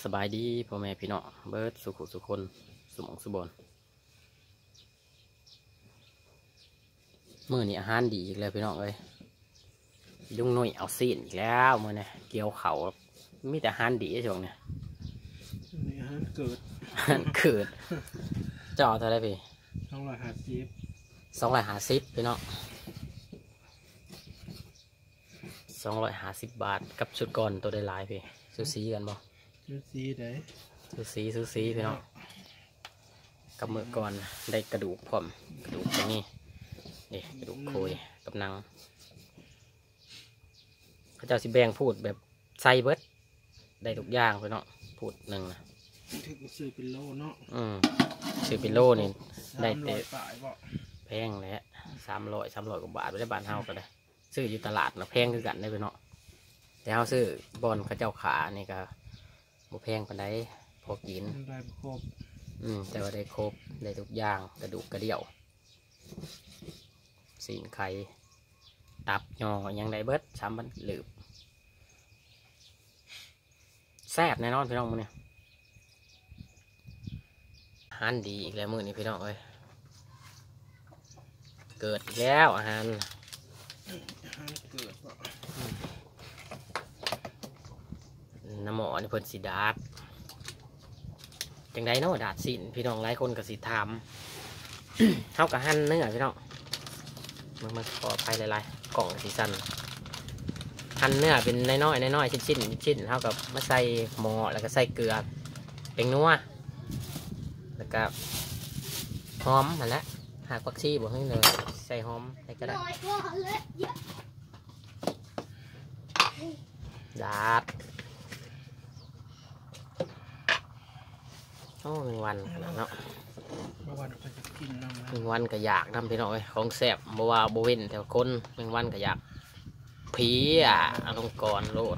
สบายดีพ่อแม่พี่น้องเบิร์ดสุขุสุคนสมองสุบอนมื้อนี้อาหารดีอีกแล้วพี่น้องเอ้ยยุ่งหนุ่ยเอาซีนอีกแล้วมื้อนี้เกี่ยวเขามีแต่อาหารดีช่วงนี้นี่อาหารเกิดเกิดจอเท่าไรพี่ 250 พี่น้อง250 บาทกับชุดก่อนตัวได้หลายพี่ซูซีกันบ่ซูซีได้ซูซีพี่น้องกับมือก่อนได้กระดูกพร้อมกระดูกตรงนี้นี่กระดูกโคยกับหนังพระเจ้าสิแบ่งพูดแบบใส่เบิดได้ทุกอย่างพี่น้องพูดหนึ่งนะถึงซื้อเป็นโลเนาะซื้อเป็นโลนี่ได้เตะแพงแหละ300กว่าบาทไปได้บ้านเฮาก็ได้ซื้ออยู่ตลาดนะแพงคือกันได้พี่น้องแต่เฮาซื้อบอนพระเจ้าขานี่ก็บ่แพงปานใดพอกินได้ครบแต่ว่าได้ครบได้ทุกอย่างกระดูกกระเดี่ยวสีนไข่ตับยอยังได้เบิด3 วันหลืบแซ่บแน่นอนพี่น้องมื้อนี้อาหารดีอีกแล้วมื้อนี้พี่น้องเอ้ยเกิดอีกแล้วอาหารเกิดน้ำหมอนี่เพิ่นสิดาดจังไดเนาะดาดสินพี่น้องหลายคนก็สิถามเท่ากับหั่นเนื้อพี่น้องมันขอไปหลายๆกล่องสีสันหั่นเนื้อเป็นน้อยชิ้นเท่ากับมาใส่หม้อแล้วก็ใส่เกลือเป็นนัวแล้วก็หอมนั่นแหละหากผักชีบวกให้เลยใส่หอมใส่ก็ได้ดาดโอ้มีวันขนาดเนาะมีวันก็อยากทำพี่น้องของแซ่บบ่ว่าบ่เว้นแต่คนมีวันก็อยากผีลงก่อนโลด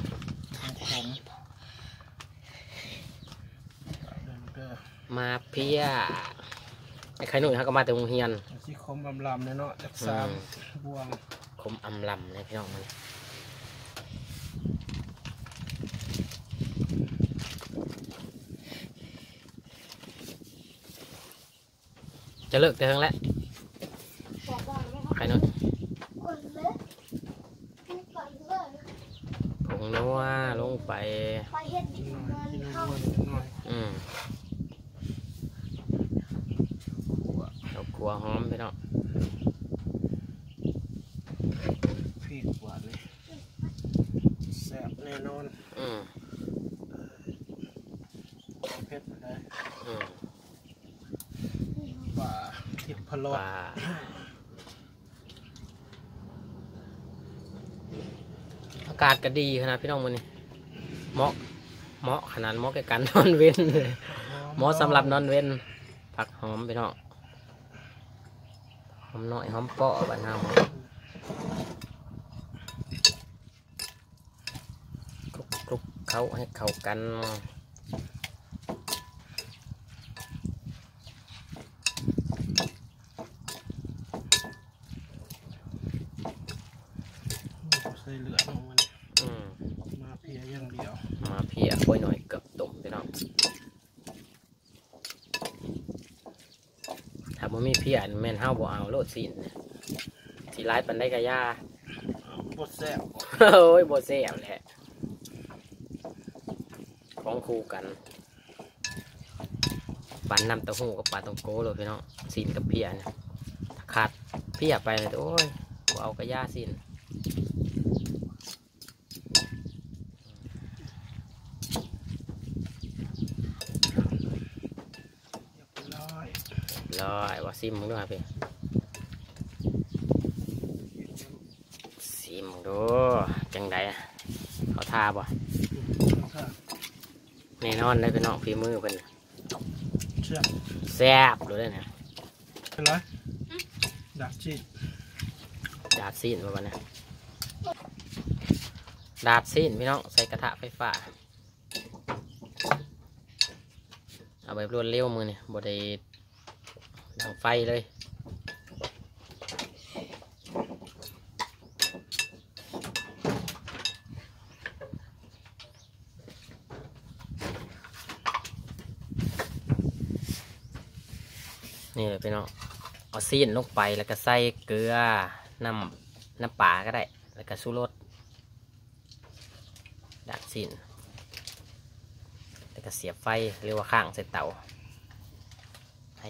มาเพียไอ้ไข่หนุ่ยเขาก็มาแต่โรงเรียนที่คมอำลำเนาะจาก3 บวงคมอำลำเลยพี่น้องมันจะเลิกแต่ทั้งแล้วใครนู้นผงนัวลงไปเรากลัวหอมไปเนาะพริกหวานเลยแซ่บแน่นอนเผ็ดได้ป่าทิพพะโล้อากาศก็ดีขนาดพี่น้องมันนี่เหมาะขนาดเหมาะแก่การนอนเว้นเหมาะสำหรับนอนเว้นผักหอมพี่น้องหอมน้อยหอมเปาะบ้านเฮาคลุกเข้าให้เข้ากันใส่เหลือลงมันมาเพียอย่างเดียวมาเพียค่อยหน่อยเกือบตุ่มพี่น้องถ้าบ่มีเพียแม่นเฮาบ่เอาโลดสินสิร้ายปันได้กะยาบดแซ่บโอ้ยบ่แซ่บแหละของคู่กันปั่นน้ำเต้าหู้กับปลาตองโก้เลยพี่น้องสินกับเพียเนี่ยขาดเพียไปเลยโอ้ยบ่เอากะยาสินร้อยว่าซิมมึงด้วยพี่ซิมมึงดูจังไดเขาทาบ่แน่นอนได้เป็นน้องฝีมือเพิ่นแซ่บรู้ได้เนี่ยเป็นไรดาดซีนประมาณนี้ดาดซีนพี่น้องใส่กระทะไฟฟ้าเอาแบบรวดเร็วมือเนี่ยบ่ได้ดังไฟเลยนี่เลยพี่น้องเอาซีนลงไปแล้วก็ใส่เกลือน้ำปลาก็ได้แล้วก็ชูรสดักซีนแล้วก็เสียบไฟเรียกว่าข้างใส่เตาให้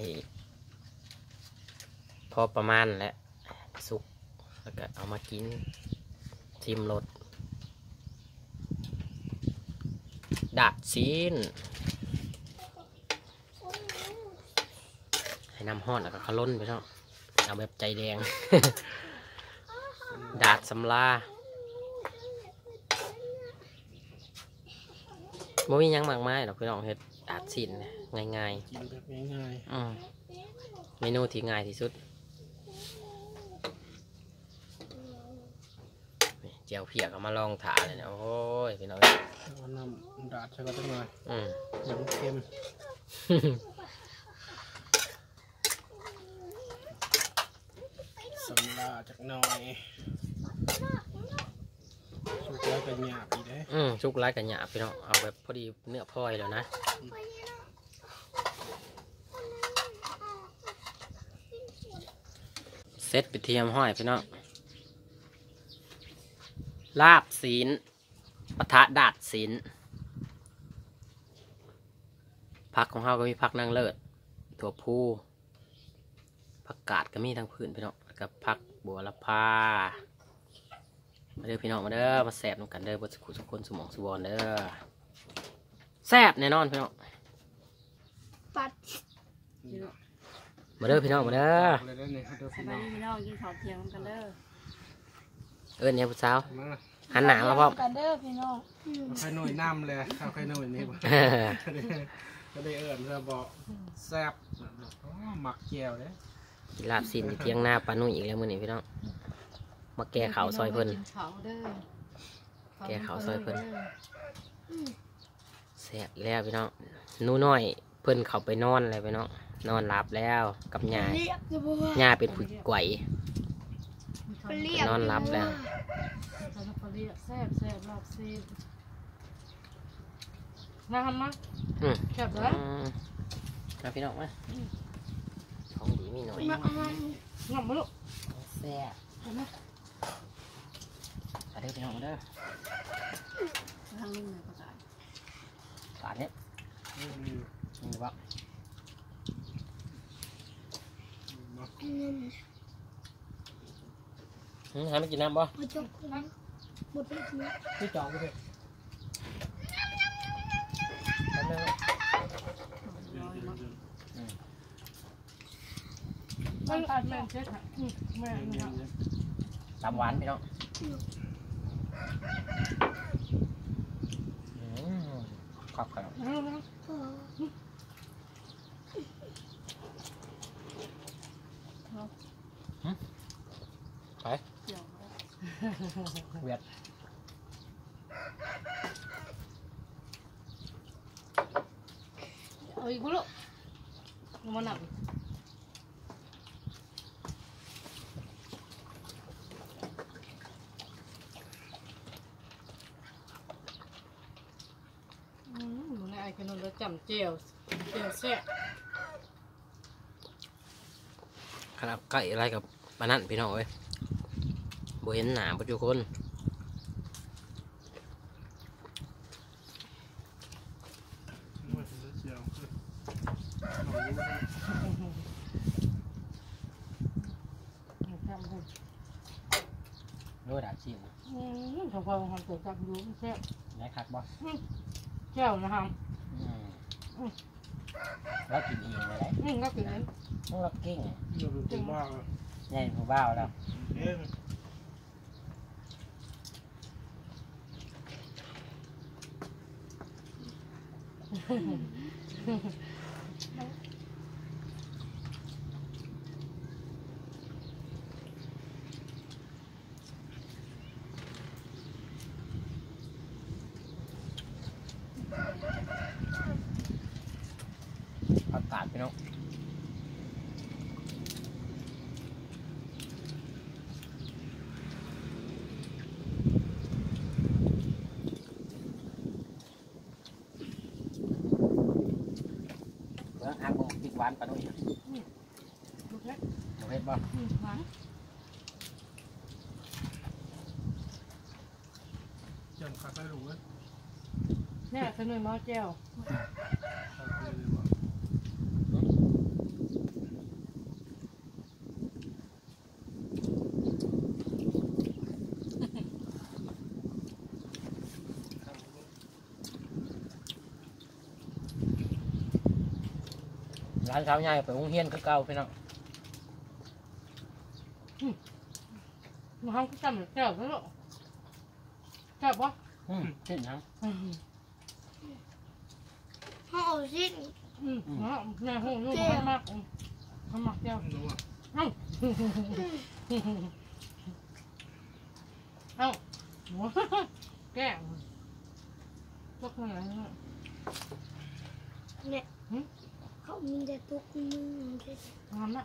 พอประมาณแล้วสุกแล้วก็เอามากินชิมรสดักซีนให้น้ำห้อนแล้วก็ขล้นไปเนาะเอาแบบใจแดง ดาดสำลาบ่มีหยังมากมายหรอกพี่น้องเฮ็ดดาดสินง่ายกินแบบง่ายเมนูที่ง่ายที่สุดเจียวเพียกเอามาลองถาเลยนะโอ้ยพี่น้องๆเอาน้ำดาดใส่ก็ต้องมาน้ำเค็มสำลาจากหน่อยสุกแล้วก็หยาบอีกเด้ชุกไร้กันหยาบพี่น้องเอาแบบพอดีเนื้อพลอยแล้วนะเซตไปเทียมห้อยพี่น้องลาบศีลปะทะดาดศีลผักของเราก็มีผักนางเลิศถั่วพูผักกาดก็มีทั้งพื้นพี่น้องกับผักบัวละพามาเด้อพี่น้องมาเด้อมาแสบน้ำกันเด้อบนสุขุสุคนสมองสุวรรณเด้อแสบแน่นอนพี่น้องปัดมาเด้อพี่น้องมาเด้อเลยได้เนี่ยเด้อสพี่บาน้ยองดีพี่น้องกินข้าวเที่ยงกันเด้อเอิ้นเนี่ยผู้สาวมาหันหนามาพร้อมกันเด้อพี่น้องเอาไข่หน่อยน้ำเลยเอาไข่หน่อยนี่บ่ก็ได้เอิ้นเพื่อบอกแซ่บหมักแก้วเด้กินลาบสินที่เที่ยงหน้าปลานุ่ยอีกแล้วมื้อนี้พี่น้องมาแก้ข่าวซอยเพิ่นกินข้าวเด้อแกะข้าวซอยเพิ่น แสบอีกแล้วพี่น้องหนูน้อยเพิ่นเข้าไปนอนเลยพี่น้องนอนหลับแล้วกับยายเรียกจะบอกว่ายาเป็นผู้ไกวเรียกนอนหลับแล้วเขาเรียกแซ่บแซ่บรอบซีนมาทำมาอืมแซ่บเลยมาพี่น้องมาของดีมีหน่อยงับมาลูกแซ่บมาเด้อพี่น้องมาเด้อทางนี้หน่อยก็ได้ฝาดเนี้ยนี่วะให้มันกินน้ำบ่มาจกน้ำหมดไปทีนี้พี่จองไปเถอะแป๊บนึงมันอาจแม่เช็ดค่ะแม่นี่ค่ะตำหวานพี่น้องขอบครับไปเดี๋ยวเวียดเอาอีกลูกมาหนักหนูในไอ้ขนมแล้วจำเจียวแซ่บขนาดใกล้อะไรกับปานนั่นพี่น้องเอ้ยบ่เห็นหนาปัจจุบันด้วยดาบชิวทำความทำตัวจับยูแซ่บแม่คักบ่แก้วนะครับเรากินเองเลยได้ก็กินนั้นเราเก่งเราเป็นบ้าใหญ่ผู้บ่าวแล้วเอ๊ะอากาศพี่น้องเรื่องฮักบอกติดหวานปะนุ่ยโอเคป่ะหวานจำขาดไม่รู้เว้ยเนี่ยขนมหม้อแก้วขาดไม่รู้ว่าร้านเช้าใหญ่ไปโรงเรียนคือเก่าพี่น้องมันห้องก็จำแก้วแล้วหรอแก้วปะเช่นยังเขาเอาชิ้นแม่หูลูกมากเขามักแก้วไม่รู้อ่ะเอ้าเอ้าหัวแก้วพวกอะไรเนี่ยเนี่ยเขามีแต่ตุกมือเด็ดทำละ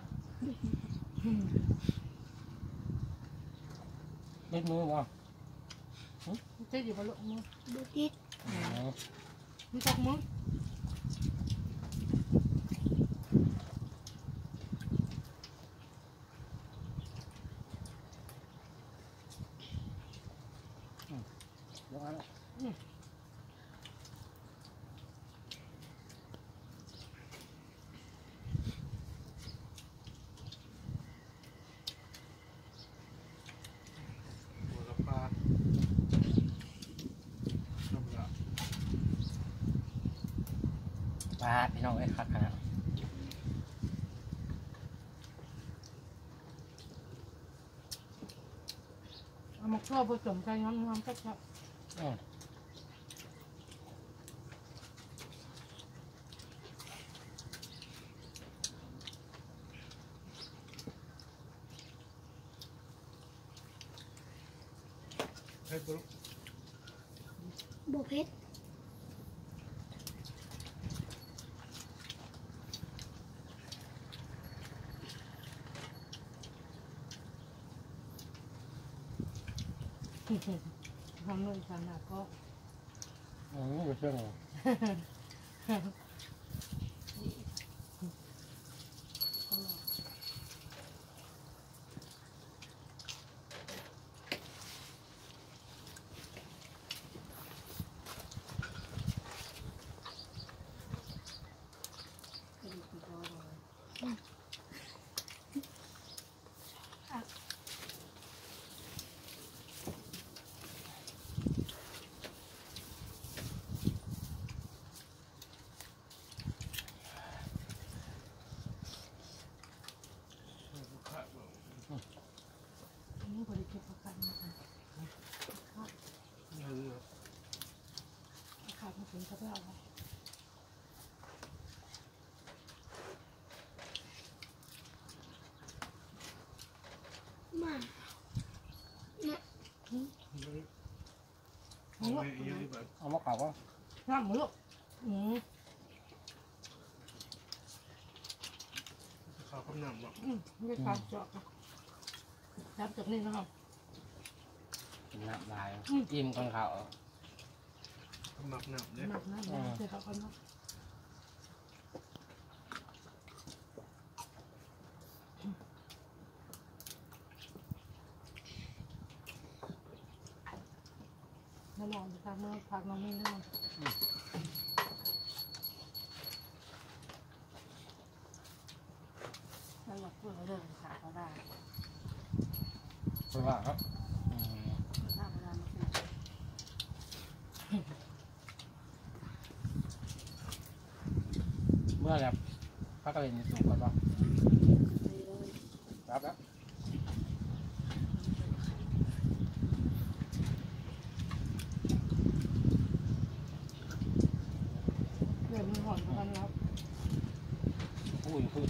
เล็ดมือบ่เจ๊อยู่บนโลกมือบุติดมันตกมือร้อนหัวกระปลาทำละปลาพี่น้องไอ้คักขนาดเอามาครอบผสมกันน้ำแซ่บให้ปุ๊บบุเพชรทำเลยขนาดก็อยู่เชื่องขาดบ่นี่บริเก็บประกันนะคะเงินเหรอขาดมาถึงก็ได้เอามาเนี่ยเอาไว้เยอะดีกว่าเอามาเก่าก็น้ำหมูลูกข้าวข้าวหนำบ่ไม่ขาดเจาะจับจากนี่นะครับน้ำลายอิ่มก่อนเขาข้าวหมักหนำเนี่ยหนักนะเดี๋ยวเจอเขาคนนะแล้วลองไปทำเมื่อพักน้องนี่นะถ้าอยากพูดเรื่องขาเขาได้เพราะว่าครับถ้าเวลามันเป็นเมื่อแล้วพักกระเรียนสูงก่อนป่ะรับแล้วเดี๋ยวมีหอนกันแล้วพูด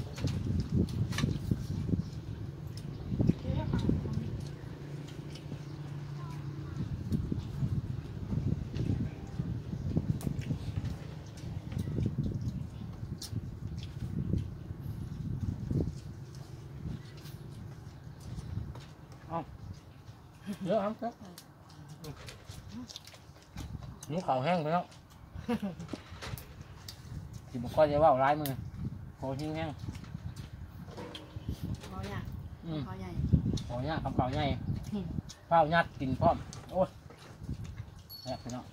เยอะครับนี่เขาแห้งไปแล้วที่บอกก็จะว่าร้ายมือโคทิ้งแห้งเขาใหญ่โอ้ยคำเปล่าใหญ่เปล่ายัดกินพร้อมโอ้ยแซ่บพี่น้อง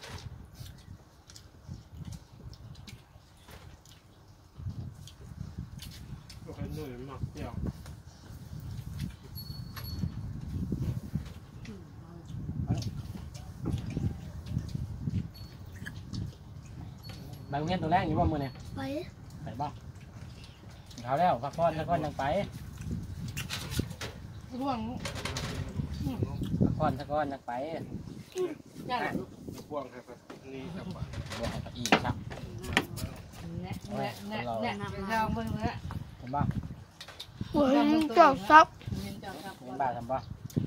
บ่เคยนุ่ยหมักเจียวบางเงี้ยตัวแรกอยู่บ่มือเนี่ยไปไปบ้างเขาแล้วพักผ่อนพักผ่อนยังไปร่วงพักผ่อนพักผ่อนยังไปย่างบ่วงครับนี่ครับบอกให้อีกครับแน่แน่แน่แน่เราเบิ่งเลยเห็นบ้างหัวมันจอกซับเห็นจับจับเห็นบ้างทำบ้าง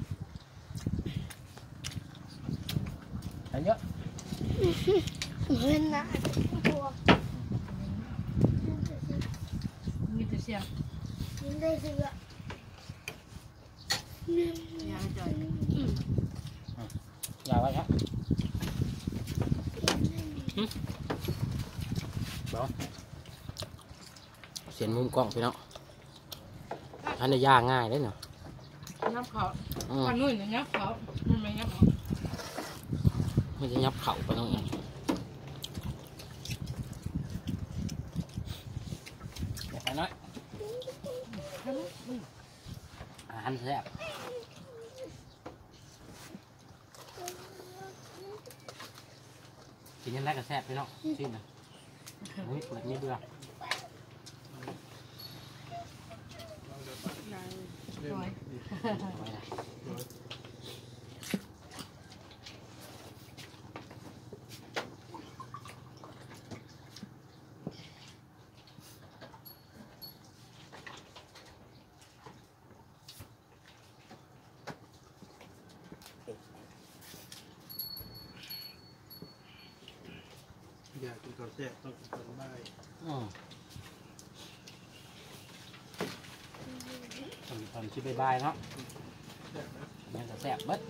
เยอะเห็นนะตัวมีแต่เสียงยินได้เสืออย่าให้จ่อยอย่าไว้ครับบอกเสียนมุมกล้องพี่น้องอันนี้ย่างง่ายเลยเนาะยับเขาวันนู้นเนี่ยยับเขามันไม่ยับเขาไม่จะยับเข่าไปตรงนี้เดี๋ยวไปน้อยอาหารแซ่บกินยังไงก็แซ่บพี่น้องชิมนะอุ้ยเปิดนี่เบื่อจ่อยเอาไว้นะอยากกินข้าวแซ่บต้องกินข้าวใบตอนชิบายๆเนาะยังก็แซ่บเบิด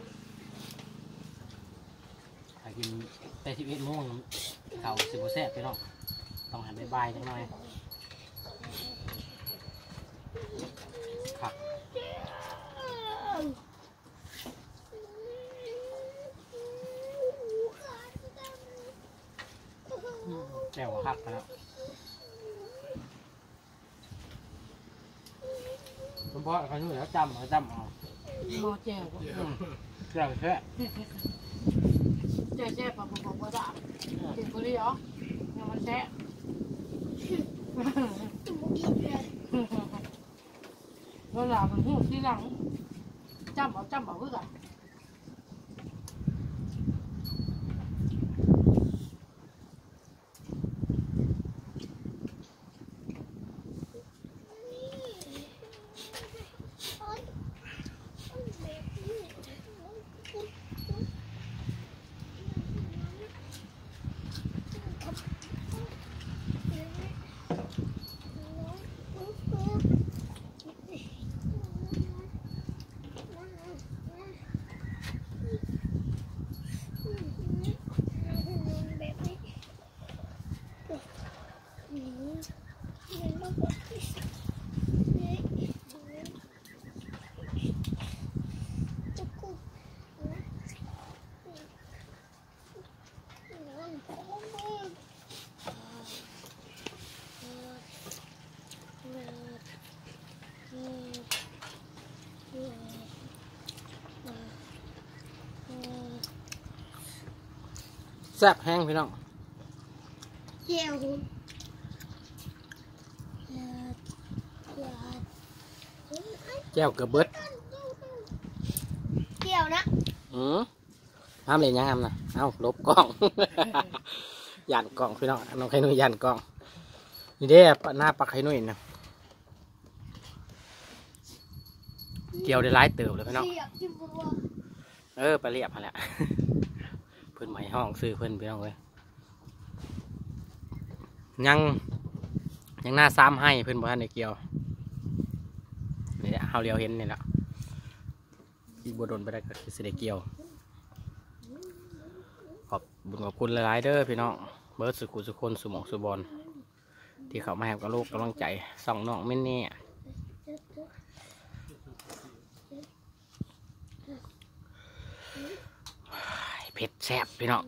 ถ้ากินแต่11 โมงเขาสิบแซ่บพี่น้องต้องหันบายๆจังหน่อยครับแจ่วครับไปแล้วคุณพ่อเขาอยู่แล้วจำเอามอแจ่วแจ่วแค่แจ่วปะบอกว่าด่าเจ็บกุลีเหรอยังมันแซ่ เราหลับมันหูที่หลังจำเอาเพื่อกันแซ่บแห้งพี่น้องเจียวแจ่วกระเบิดเจียวนะห้ามเลยยังห้ามนะเอ้าลบกล้อง ยันกล้องพี่น้องน้องไข่นุ่ยยันกล้องนี่เด้หน้าปักไข่นุ่ยนะเกี่ยวได้หลายเติบเลยพี่น้องเจียวที่บัวไปเรียบมาแล้ว เพื่อนใหม่ห้องซื้อเพื่อนพี่น้องเลยยังหน้าซ้ำให้เพื่อนบ่ทันได้เกี่ยวนี่แหละเฮาเลียวเห็นนี่แหละอีกบ่โดนไปได้ก็คือสิได้เกี่ยวขอบบุญขอบคุณหลายๆเด้อพี่น้องเบิร์ดสุขุสุคนสุหมองสุบอลที่เขามาให้กับลูกกำลังใจส่องน้องไม่แน่ผ็ดแซ่บพี่น้อง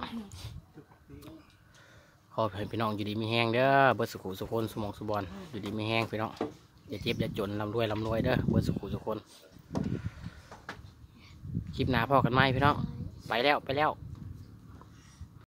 ขอให้พี่น้องอยู่ดีมีแห้งเด้อเบิร์สุขุสุคนสมองสุบอลอยู่ดีมีแห้งพี่น้องอย่าเจ็บอย่าจนร่ำรวยเด้อเบิร์สุขุสุคนคลิปหน้าพ่อกันไหมพี่น้องไปแล้ว